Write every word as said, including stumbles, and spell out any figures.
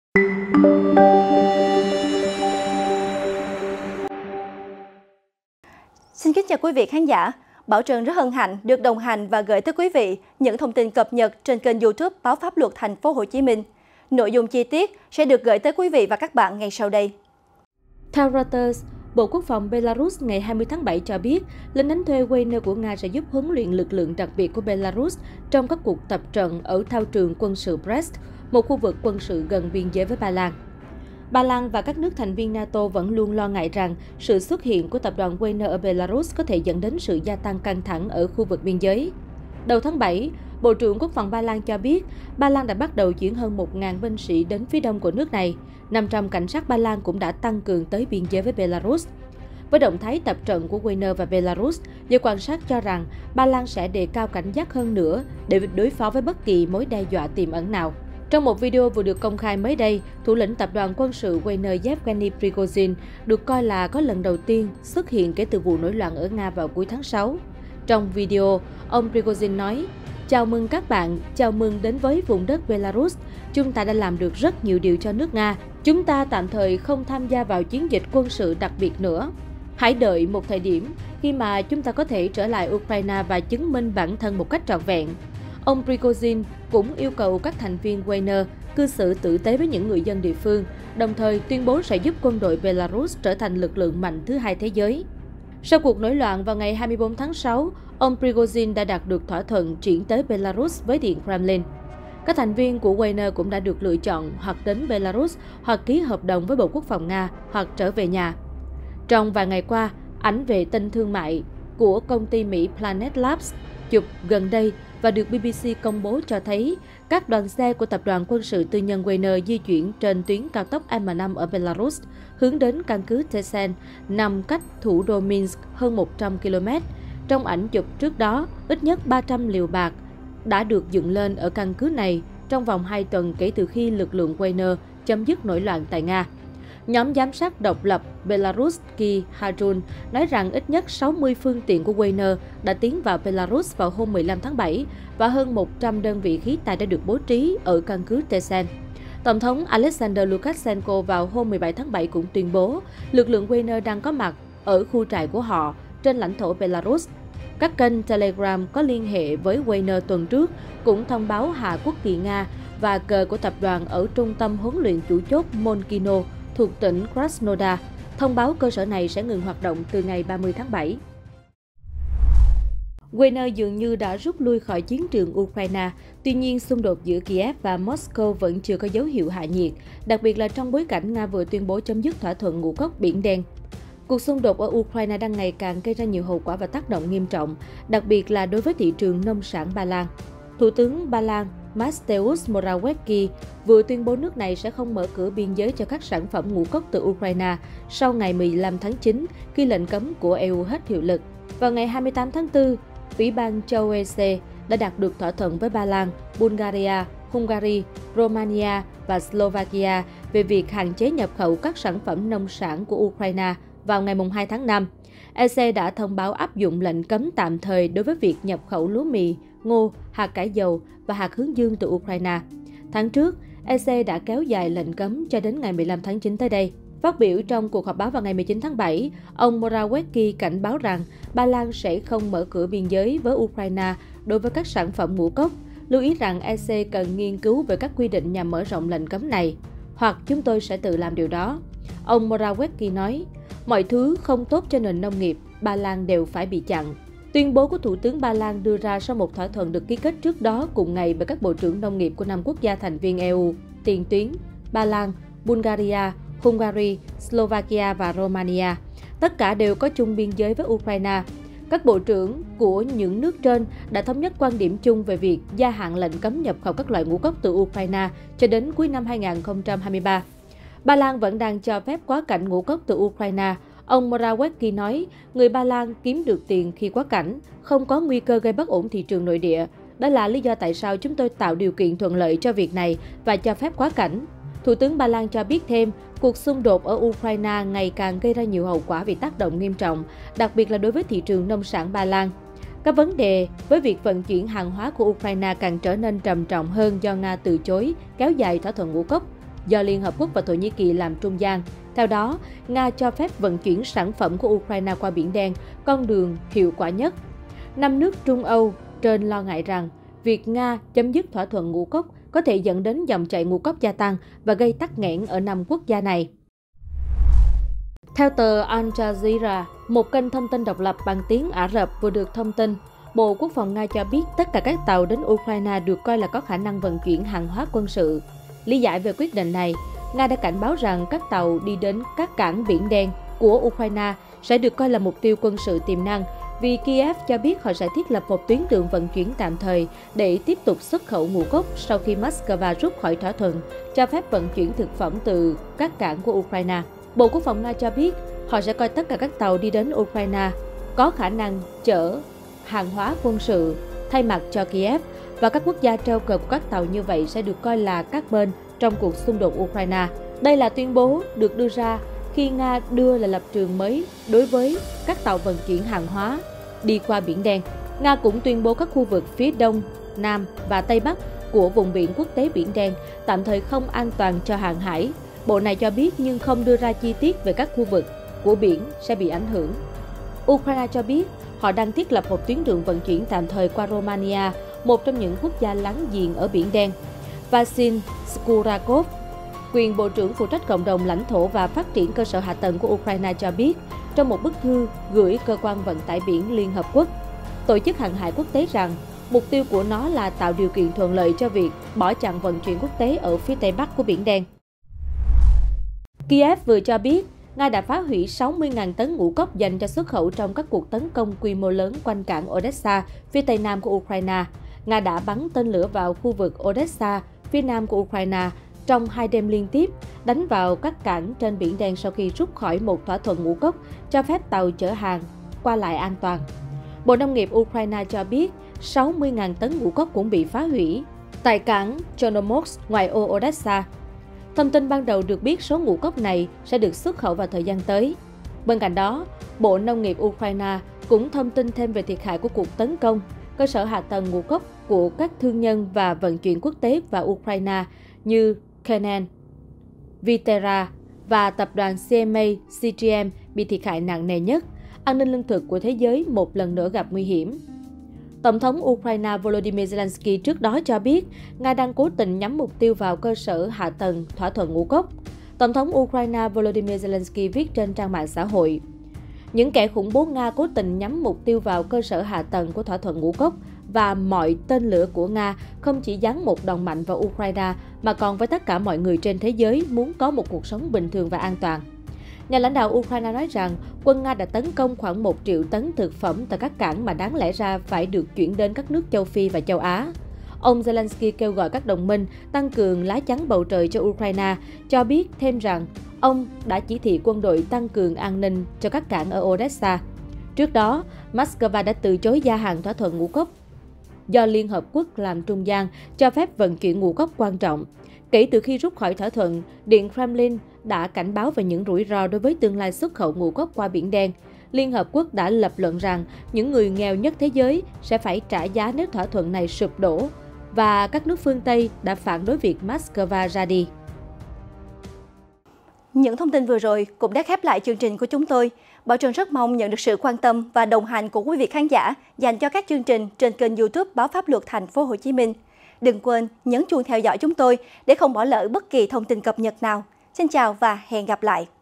Xin kính chào quý vị khán giả. Bảo Trân rất hân hạnh được đồng hành và gửi tới quý vị những thông tin cập nhật trên kênh YouTube Báo Pháp Luật Thành phố Hồ Chí Minh. Nội dung chi tiết sẽ được gửi tới quý vị và các bạn ngay sau đây. Theo Reuters, Bộ Quốc phòng Belarus ngày hai mươi tháng bảy cho biết, lính đánh thuê Wagner của Nga sẽ giúp huấn luyện lực lượng đặc biệt của Belarus trong các cuộc tập trận ở thao trường quân sự Brest, một khu vực quân sự gần biên giới với Ba Lan. Ba Lan và các nước thành viên NATO vẫn luôn lo ngại rằng sự xuất hiện của tập đoàn Wagner ở Belarus có thể dẫn đến sự gia tăng căng thẳng ở khu vực biên giới. Đầu tháng bảy, Bộ trưởng Quốc phòng Ba Lan cho biết, Ba Lan đã bắt đầu chuyển hơn một nghìn binh sĩ đến phía đông của nước này. năm trăm cảnh sát Ba Lan cũng đã tăng cường tới biên giới với Belarus. Với động thái tập trận của Wagner và Belarus, giới quan sát cho rằng Ba Lan sẽ đề cao cảnh giác hơn nữa để đối phó với bất kỳ mối đe dọa tiềm ẩn nào. Trong một video vừa được công khai mới đây, thủ lĩnh tập đoàn quân sự Wagner Yevgeny Prigozhin được coi là có lần đầu tiên xuất hiện kể từ vụ nổi loạn ở Nga vào cuối tháng sáu. Trong video, ông Prigozhin nói, "Chào mừng các bạn, chào mừng đến với vùng đất Belarus. Chúng ta đã làm được rất nhiều điều cho nước Nga. Chúng ta tạm thời không tham gia vào chiến dịch quân sự đặc biệt nữa. Hãy đợi một thời điểm khi mà chúng ta có thể trở lại Ukraine và chứng minh bản thân một cách trọn vẹn." Ông Prigozhin cũng yêu cầu các thành viên Wagner cư xử tử tế với những người dân địa phương, đồng thời tuyên bố sẽ giúp quân đội Belarus trở thành lực lượng mạnh thứ hai thế giới. Sau cuộc nổi loạn vào ngày hai mươi tư tháng sáu, ông Prigozhin đã đạt được thỏa thuận chuyển tới Belarus với Điện Kremlin. Các thành viên của Wagner cũng đã được lựa chọn hoặc đến Belarus hoặc ký hợp đồng với Bộ Quốc phòng Nga hoặc trở về nhà. Trong vài ngày qua, ảnh vệ tinh thương mại của công ty Mỹ Planet Labs chụp gần đây và được bê bê xê công bố cho thấy các đoàn xe của tập đoàn quân sự tư nhân Wagner di chuyển trên tuyến cao tốc M năm ở Belarus, hướng đến căn cứ Tersen, nằm cách thủ đô Minsk hơn một trăm ki lô mét. Trong ảnh chụp trước đó, ít nhất ba trăm liều bạc đã được dựng lên ở căn cứ này trong vòng hai tuần kể từ khi lực lượng Wagner chấm dứt nổi loạn tại Nga. Nhóm giám sát độc lập Belaruski Harun nói rằng ít nhất sáu mươi phương tiện của Wagner đã tiến vào Belarus vào hôm mười lăm tháng bảy và hơn một trăm đơn vị khí tài đã được bố trí ở căn cứ Tersen. Tổng thống Alexander Lukashenko vào hôm mười bảy tháng bảy cũng tuyên bố lực lượng Wagner đang có mặt ở khu trại của họ trên lãnh thổ Belarus. Các kênh Telegram có liên hệ với Wagner tuần trước cũng thông báo hạ quốc kỳ Nga và cờ của tập đoàn ở trung tâm huấn luyện chủ chốt Monkino thuộc tỉnh Krasnodar, thông báo cơ sở này sẽ ngừng hoạt động từ ngày ba mươi tháng bảy. Wagner dường như đã rút lui khỏi chiến trường Ukraine, tuy nhiên xung đột giữa Kiev và Moscow vẫn chưa có dấu hiệu hạ nhiệt, đặc biệt là trong bối cảnh Nga vừa tuyên bố chấm dứt thỏa thuận ngũ cốc Biển Đen. Cuộc xung đột ở Ukraine đang ngày càng gây ra nhiều hậu quả và tác động nghiêm trọng, đặc biệt là đối với thị trường nông sản Ba Lan. Thủ tướng Ba Lan Mateusz Morawiecki vừa tuyên bố nước này sẽ không mở cửa biên giới cho các sản phẩm ngũ cốc từ Ukraine sau ngày mười lăm tháng chín khi lệnh cấm của e u hết hiệu lực. Vào ngày hai mươi tám tháng tư, Ủy ban châu Âu e xê đã đạt được thỏa thuận với Ba Lan, Bulgaria, Hungary, Romania và Slovakia về việc hạn chế nhập khẩu các sản phẩm nông sản của Ukraine vào ngày hai tháng năm. e xê đã thông báo áp dụng lệnh cấm tạm thời đối với việc nhập khẩu lúa mì, ngô, hạt cải dầu và hạt hướng dương từ Ukraine. Tháng trước, e xê đã kéo dài lệnh cấm cho đến ngày mười lăm tháng chín tới đây. Phát biểu trong cuộc họp báo vào ngày mười chín tháng bảy, ông Morawiecki cảnh báo rằng Ba Lan sẽ không mở cửa biên giới với Ukraine đối với các sản phẩm ngũ cốc, lưu ý rằng e xê cần nghiên cứu về các quy định nhằm mở rộng lệnh cấm này, hoặc chúng tôi sẽ tự làm điều đó. Ông Morawiecki nói, mọi thứ không tốt cho nền nông nghiệp, Ba Lan đều phải bị chặn. Tuyên bố của Thủ tướng Ba Lan đưa ra sau một thỏa thuận được ký kết trước đó cùng ngày bởi các bộ trưởng nông nghiệp của năm quốc gia thành viên e u, tiền tuyến, Ba Lan, Bulgaria, Hungary, Slovakia và Romania. Tất cả đều có chung biên giới với Ukraine. Các bộ trưởng của những nước trên đã thống nhất quan điểm chung về việc gia hạn lệnh cấm nhập khẩu các loại ngũ cốc từ Ukraine cho đến cuối năm hai nghìn không trăm hai mươi ba. Ba Lan vẫn đang cho phép quá cảnh ngũ cốc từ Ukraine. Ông Morawiecki nói, người Ba Lan kiếm được tiền khi quá cảnh, không có nguy cơ gây bất ổn thị trường nội địa. Đó là lý do tại sao chúng tôi tạo điều kiện thuận lợi cho việc này và cho phép quá cảnh. Thủ tướng Ba Lan cho biết thêm, cuộc xung đột ở Ukraine ngày càng gây ra nhiều hậu quả vì tác động nghiêm trọng, đặc biệt là đối với thị trường nông sản Ba Lan. Các vấn đề với việc vận chuyển hàng hóa của Ukraine càng trở nên trầm trọng hơn do Nga từ chối kéo dài thỏa thuận ngũ cốc. do Liên Hợp Quốc và Thổ Nhĩ Kỳ làm trung gian. Theo đó, Nga cho phép vận chuyển sản phẩm của Ukraine qua Biển Đen, con đường hiệu quả nhất. Năm nước Trung Âu trên lo ngại rằng việc Nga chấm dứt thỏa thuận ngũ cốc có thể dẫn đến dòng chảy ngũ cốc gia tăng và gây tắc nghẽn ở năm quốc gia này. Theo tờ Al Jazeera, một kênh thông tin độc lập bằng tiếng Ả Rập vừa được thông tin, Bộ Quốc phòng Nga cho biết tất cả các tàu đến Ukraine được coi là có khả năng vận chuyển hàng hóa quân sự. Lý giải về quyết định này, Nga đã cảnh báo rằng các tàu đi đến các cảng Biển Đen của Ukraine sẽ được coi là mục tiêu quân sự tiềm năng, vì Kiev cho biết họ sẽ thiết lập một tuyến đường vận chuyển tạm thời để tiếp tục xuất khẩu ngũ cốc sau khi Moscow rút khỏi thỏa thuận cho phép vận chuyển thực phẩm từ các cảng của Ukraine. Bộ Quốc phòng Nga cho biết họ sẽ coi tất cả các tàu đi đến Ukraine có khả năng chở hàng hóa quân sự thay mặt cho Kiev, và các quốc gia treo cờ của các tàu như vậy sẽ được coi là các bên trong cuộc xung đột Ukraine. Đây là tuyên bố được đưa ra khi Nga đưa lại lập trường mới đối với các tàu vận chuyển hàng hóa đi qua Biển Đen. Nga cũng tuyên bố các khu vực phía Đông, Nam và Tây Bắc của vùng biển quốc tế Biển Đen tạm thời không an toàn cho hàng hải. Bộ này cho biết nhưng không đưa ra chi tiết về các khu vực của biển sẽ bị ảnh hưởng. Ukraine cho biết họ đang thiết lập một tuyến đường vận chuyển tạm thời qua Romania, một trong những quốc gia láng giềng ở Biển Đen. Vasyl Skurakov, quyền Bộ trưởng phụ trách cộng đồng lãnh thổ và phát triển cơ sở hạ tầng của Ukraine cho biết trong một bức thư gửi Cơ quan Vận tải Biển Liên Hợp Quốc, Tổ chức Hàng hải Quốc tế rằng mục tiêu của nó là tạo điều kiện thuận lợi cho việc bỏ chặn vận chuyển quốc tế ở phía Tây Bắc của Biển Đen. Kiev vừa cho biết Nga đã phá hủy sáu mươi nghìn tấn ngũ cốc dành cho xuất khẩu trong các cuộc tấn công quy mô lớn quanh cảng Odessa, phía tây nam của Ukraine. Nga đã bắn tên lửa vào khu vực Odessa, phía nam của Ukraine, trong hai đêm liên tiếp, đánh vào các cảng trên Biển Đen sau khi rút khỏi một thỏa thuận ngũ cốc cho phép tàu chở hàng qua lại an toàn. Bộ Nông nghiệp Ukraine cho biết sáu mươi nghìn tấn ngũ cốc cũng bị phá hủy tại cảng Chornomorsk ngoài ô Odessa. Thông tin ban đầu được biết số ngũ cốc này sẽ được xuất khẩu vào thời gian tới. Bên cạnh đó, Bộ Nông nghiệp Ukraine cũng thông tin thêm về thiệt hại của cuộc tấn công cơ sở hạ tầng ngũ cốc của các thương nhân và vận chuyển quốc tế vào Ukraine như Kenan, Viterra và tập đoàn xê em a xê giê em bị thiệt hại nặng nề nhất. An ninh lương thực của thế giới một lần nữa gặp nguy hiểm. Tổng thống Ukraine Volodymyr Zelensky trước đó cho biết Nga đang cố tình nhắm mục tiêu vào cơ sở hạ tầng thỏa thuận ngũ cốc. Tổng thống Ukraine Volodymyr Zelensky viết trên trang mạng xã hội: những kẻ khủng bố Nga cố tình nhắm mục tiêu vào cơ sở hạ tầng của thỏa thuận ngũ cốc và mọi tên lửa của Nga không chỉ giáng một đòn mạnh vào Ukraine mà còn với tất cả mọi người trên thế giới muốn có một cuộc sống bình thường và an toàn. Nhà lãnh đạo Ukraine nói rằng quân Nga đã tấn công khoảng một triệu tấn thực phẩm tại các cảng mà đáng lẽ ra phải được chuyển đến các nước châu Phi và châu Á. Ông Zelensky kêu gọi các đồng minh tăng cường lá chắn bầu trời cho Ukraine, cho biết thêm rằng ông đã chỉ thị quân đội tăng cường an ninh cho các cảng ở Odessa. Trước đó, Moscow đã từ chối gia hạn thỏa thuận ngũ cốc do Liên Hợp Quốc làm trung gian cho phép vận chuyển ngũ cốc quan trọng. Kể từ khi rút khỏi thỏa thuận, Điện Kremlin đã cảnh báo về những rủi ro đối với tương lai xuất khẩu ngũ cốc qua Biển Đen. Liên Hợp Quốc đã lập luận rằng những người nghèo nhất thế giới sẽ phải trả giá nếu thỏa thuận này sụp đổ, và các nước phương Tây đã phản đối việc Moscow ra đi. Những thông tin vừa rồi cũng đã khép lại chương trình của chúng tôi. Bảo Trân rất mong nhận được sự quan tâm và đồng hành của quý vị khán giả dành cho các chương trình trên kênh YouTube Báo Pháp Luật Thành phố Hồ Chí Minh. Đừng quên nhấn chuông theo dõi chúng tôi để không bỏ lỡ bất kỳ thông tin cập nhật nào. Xin chào và hẹn gặp lại!